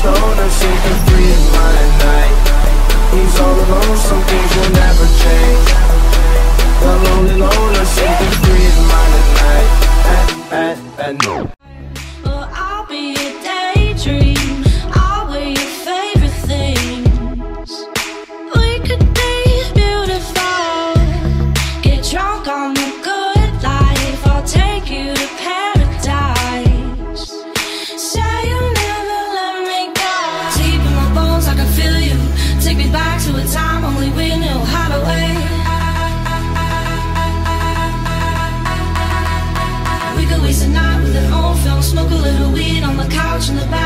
stoner, sinking free in my night. He's all alone, some things will never change. The lonely loner, sinking free in my night. At night. Well, I'll be a daydream. I'll wear your favorite things. We could be beautiful. Get drunk on the good life. I'll take you to paradise. Say you'll never let me go. Deep in my bones, I can feel you. Take me back to a time only we knew how to wait. We could waste a night with an old film, smoke a little weed on the couch in the back.